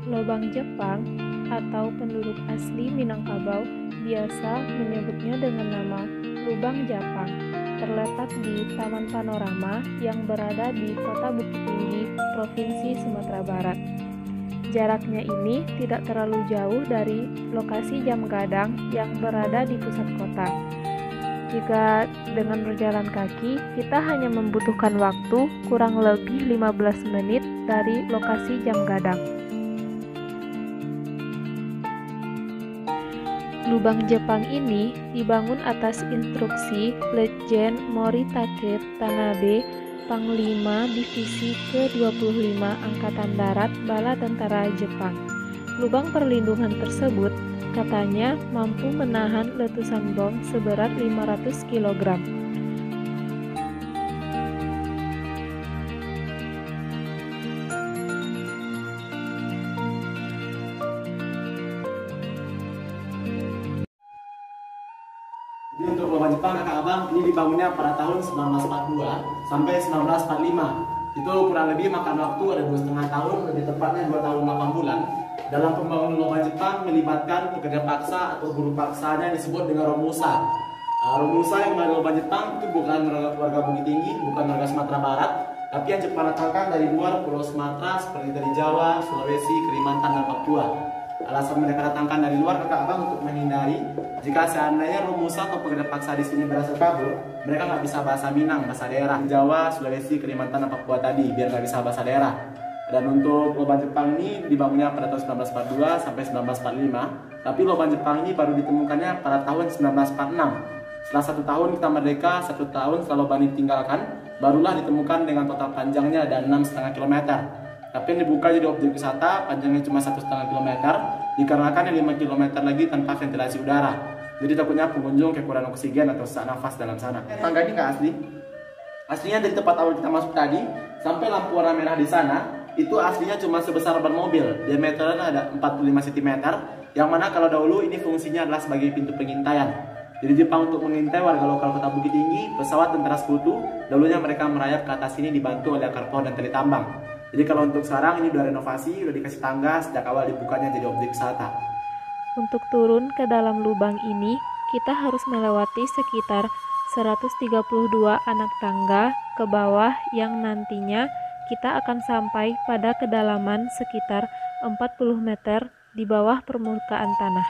Lobang Jepang atau penduduk asli Minangkabau biasa menyebutnya dengan nama Lubang Japang, terletak di Taman Panorama yang berada di Kota Bukit Tinggi, Provinsi Sumatera Barat. Jaraknya ini tidak terlalu jauh dari lokasi Jam Gadang yang berada di pusat kota. Jika dengan berjalan kaki, kita hanya membutuhkan waktu kurang lebih 15 menit dari lokasi Jam Gadang. Lubang Jepang ini dibangun atas instruksi Letjen Moritake Tanabe, Panglima Divisi ke-25 Angkatan Darat Bala Tentara Jepang. Lubang perlindungan tersebut katanya mampu menahan letusan bom seberat 500 kg. Jadi untuk lubang Jepang kakak abang ini dibangunnya pada tahun 1942 sampai 1945. Itu kurang lebih makan waktu ada 2,5 tahun, lebih tepatnya 2 tahun 8 bulan. Dalam pembangunan lubang Jepang melibatkan pekerja paksa atau buruh paksanya yang disebut dengan Romusa. Romusa yang dari lubang Jepang itu bukan warga Bukit Tinggi, bukan warga Sumatera Barat, tapi yang Jepang datangkan dari luar Pulau Sumatera seperti dari Jawa, Sulawesi, Kalimantan, dan Papua. Alasan mereka datangkan dari luar kakak abang untuk menghindari jika seandainya Romusa atau pekerja paksa di sini berhasil kabur, mereka nggak bisa bahasa Minang, bahasa daerah Jawa, Sulawesi, Kalimantan, dan Papua tadi, biar nggak bisa bahasa daerah. Dan untuk lubang Jepang ini dibangunnya pada tahun 1942 sampai 1945, tapi lubang Jepang ini baru ditemukannya pada tahun 1946. Setelah 1 tahun kita merdeka, 1 tahun setelah lubang ditinggalkan, barulah ditemukan dengan total panjangnya ada 6,5 km. Tapi yang dibuka jadi objek wisata panjangnya cuma 1,5 km, dikarenakan yang 5 km lagi tanpa ventilasi udara. Jadi takutnya pengunjung kekurangan oksigen atau sesak nafas dalam sana. Tangga ini nggak asli. Aslinya dari tempat awal kita masuk tadi sampai lampu warna merah di sana, itu aslinya cuma sebesar ban mobil. Diameternya ada 45 cm, yang mana kalau dahulu ini fungsinya adalah sebagai pintu pengintaian. Jadi Jepang untuk mengintai warga lokal Kota Bukit Tinggi, pesawat tentara sekutu, dahulunya mereka merayap ke atas ini dibantu oleh akar pohon dan tali tambang. Jadi kalau untuk sekarang ini udah renovasi, udah dikasih tangga sejak awal dibukanya jadi objek wisata. Untuk turun ke dalam lubang ini, kita harus melewati sekitar 132 anak tangga ke bawah yang nantinya kita akan sampai pada kedalaman sekitar 40 meter di bawah permukaan tanah.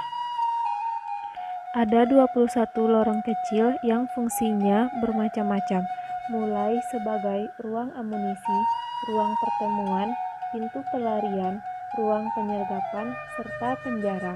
Ada 21 lorong kecil yang fungsinya bermacam-macam, mulai sebagai ruang amunisi, ruang pertemuan, pintu pelarian, ruang penyergapan, serta penjara.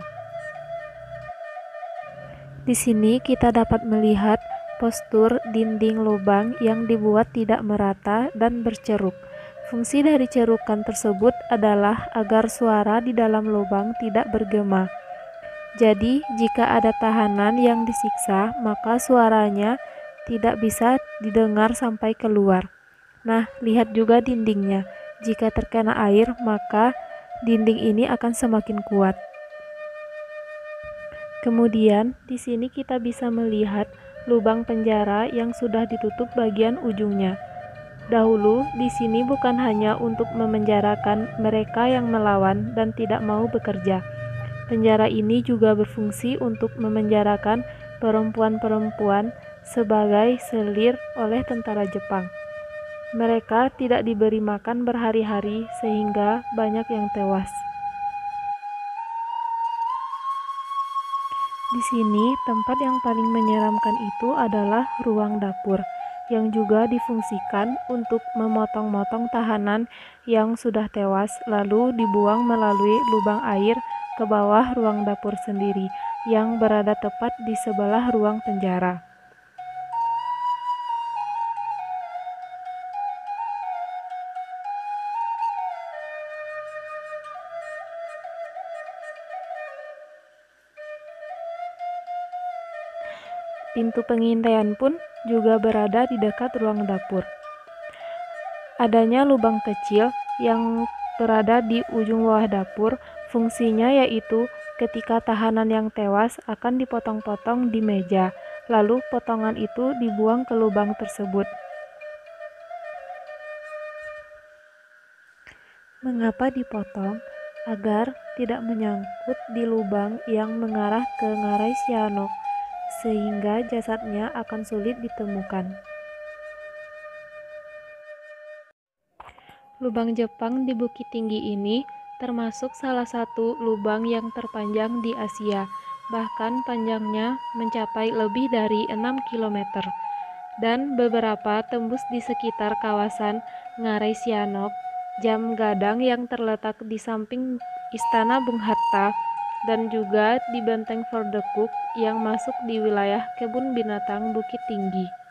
Di sini kita dapat melihat postur dinding lubang yang dibuat tidak merata dan berceruk. Fungsi dari cerukan tersebut adalah agar suara di dalam lubang tidak bergema. Jadi, jika ada tahanan yang disiksa, maka suaranya tidak bisa didengar sampai keluar. Nah, lihat juga dindingnya. Jika terkena air, maka dinding ini akan semakin kuat. Kemudian, di sini kita bisa melihat lubang penjara yang sudah ditutup bagian ujungnya. Dahulu, di sini bukan hanya untuk memenjarakan mereka yang melawan dan tidak mau bekerja. Penjara ini juga berfungsi untuk memenjarakan perempuan-perempuan sebagai selir oleh tentara Jepang. Mereka tidak diberi makan berhari-hari sehingga banyak yang tewas. Di sini, tempat yang paling menyeramkan itu adalah ruang dapur, yang juga difungsikan untuk memotong-motong tahanan yang sudah tewas lalu dibuang melalui lubang air ke bawah ruang dapur sendiri, yang berada tepat di sebelah ruang penjara. Pintu pengintaian pun juga berada di dekat ruang dapur. Adanya lubang kecil yang berada di ujung bawah dapur, fungsinya yaitu ketika tahanan yang tewas akan dipotong-potong di meja, lalu potongan itu dibuang ke lubang tersebut. Mengapa dipotong? agar tidak menyangkut di lubang yang mengarah ke Ngarai Sianok, sehingga jasadnya akan sulit ditemukan. Lubang Jepang di Bukit Tinggi ini termasuk salah satu lubang yang terpanjang di Asia, bahkan panjangnya mencapai lebih dari 6 km, dan beberapa tembus di sekitar kawasan Ngarai Sianok, Jam Gadang yang terletak di samping Istana Bung Hatta, dan juga di Benteng Verdekuk yang masuk di wilayah Kebun Binatang Bukit Tinggi.